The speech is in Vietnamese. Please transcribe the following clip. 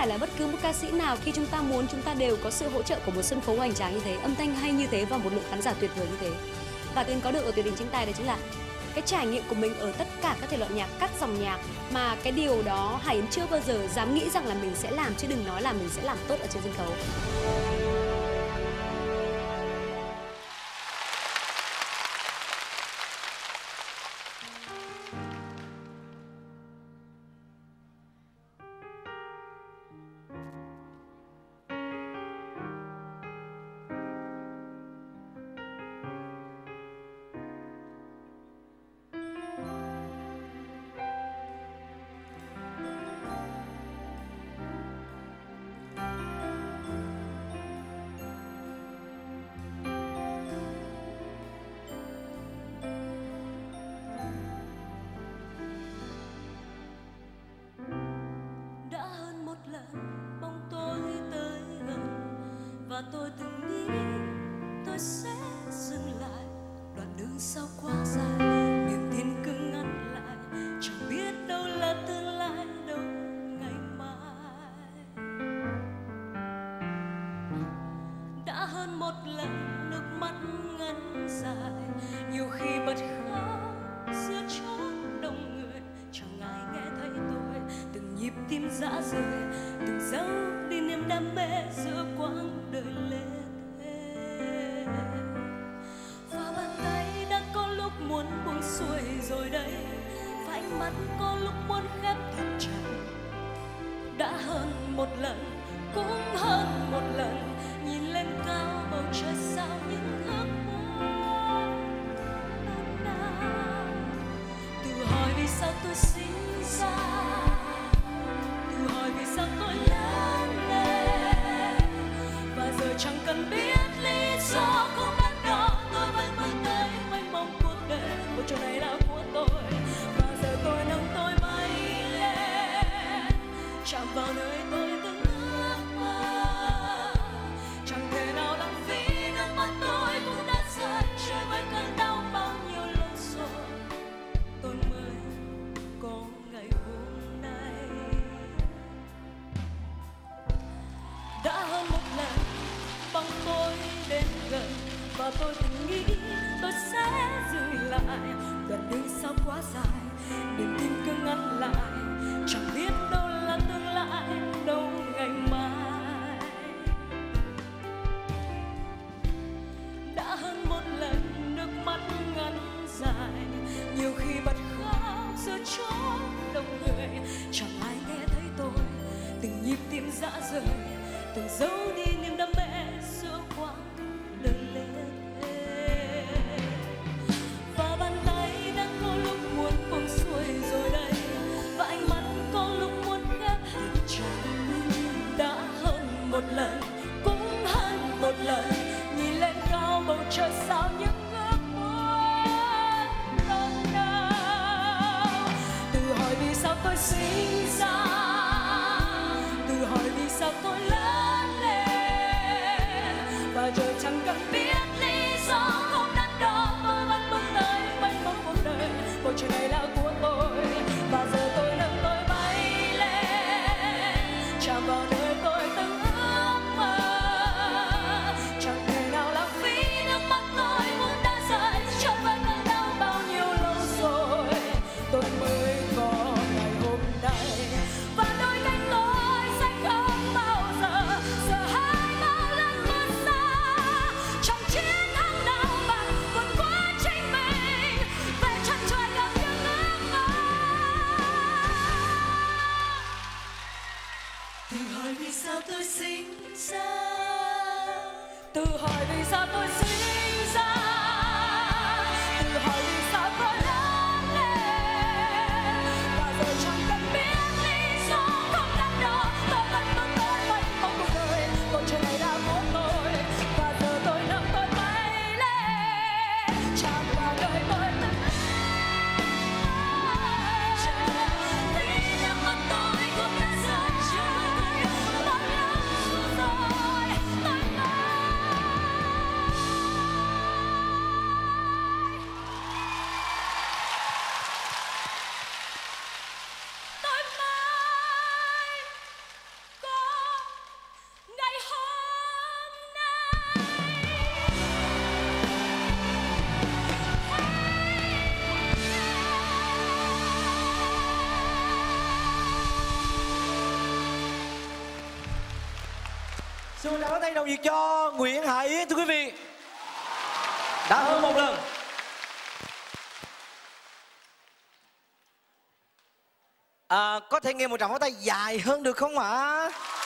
phải là bất cứ một ca sĩ nào khi chúng ta muốn chúng ta đều có sự hỗ trợ của một sân khấu hoành tráng như thế, âm thanh hay như thế và một lượng khán giả tuyệt vời như thế. Và Tuyền có được ở Tuyệt đỉnh tranh tài đó chính là cái trải nghiệm của mình ở tất cả các thể loại nhạc, các dòng nhạc, mà cái điều đó Hải Yến chưa bao giờ dám nghĩ rằng là mình sẽ làm, chứ đừng nói là mình sẽ làm tốt ở trên sân khấu. Bóng tôi tới gần và tôi từng nghĩ tôi sẽ dừng lại. Đoạn đường sau quá dài, niềm tin cứ ngăn lại, chẳng biết đâu là tương lai, đâu ngày mai. Đã hơn một lần nước mắt ngắn dài, nhiều khi bật khóc giữa chốn đông người, chẳng ai nghe thấy tôi. Từng nhịp tim rã rời, từng giấu đi niềm đam mê giữa quãng đời lê thê. Và bàn tay đã có lúc muốn buông xuôi rồi đây, và ánh mắt có lúc muốn khép thật chặt. Đã hơn một lần, cũng hơn một lần, nhìn lên cao bầu trời sao những ước mơ non nao. Tự hỏi vì sao tôi sinh ra, tự hỏi vì sao tôi lớn lên, và giờ chẳng cần biết lý do cũng đắn đo, tôi vẫn bước tới mênh mông cuộc đời. Bầu trời này là của tôi, và giờ tôi nâng tôi bay lên, chạm vào nơi tôi từng ước mơ. Chẳng thể nào lãng phí nước mắt tôi cũng đã rơi, chơi với cơn đau bao nhiêu lần rồi, tôi mới có ngày hôm nay. Đã hơn một lần bóng tôi đến gần, và tôi từng nghĩ tôi sẽ dừng lại. Đoạn đường sao quá dài, niềm tin cứ ngăn lại, chẳng biết đâu là tương lai, đâu ngày mai. Đã hơn một lần nước mắt ngắn dài, nhiều khi bật khóc giữa chốn đông người, chẳng ai nghe thấy tôi. Từng nhịp tim rã rời, từng giấu đi niềm đam mê giữa quãng đời lê thê. Và bàn tay đã có lúc muốn buông xuôi rồi đây, và ánh mắt có lúc muốn khép thật chặt. Đã hơn một lần, cũng hơn một lần, nhìn lên cao bầu trời sao những ước mơ non nao. Tự hỏi vì sao tôi sinh ra, tự hỏi vì sao tôi lớn lên, và giờ chẳng cần biết lý do không đắn đo, tôi vẫn bước tới mênh mông cuộc đời. Bầu trời này là của tôi, và giờ tôi nâng tôi bay lên, chạm vào nơi tôi từng ước mơ. Chẳng thể nào lãng phí nước mắt tôi cũng đã rơi, trôi với cơn đau bao nhiêu lâu rồi, tôi mới có ngày hôm nay. Và đôi cánh tôi sẽ không bao giờ sợ hãi bao lần vượt xa, trong chiến thắng nào bằng vượt qua chính mình, về chân trời gặp những ước mơ. Tự hỏi vì sao tôi sinh ra, tự hỏi vì sao tôi sinh ra, tự hỏi vì sao tôi lớn lên, và giờ chẳng cần biết lý do không đắn đo, tôi vẫn bước tới mênh mông cuộc đời. Bầu trời này là của tôi, và giờ tôi nâng tôi bay lên, chạm vào nơi tôi từng ước mơ. Vì nước mắt tôi cũng đã rơi, bao lâu rồi tôi mơ. Xin một tràng pháo tay nồng nhiệt cho Nguyễn Hải Yến thưa quý vị. Đã hơn một lần. Có thể nghe một tràng pháo tay dài hơn được không ạ?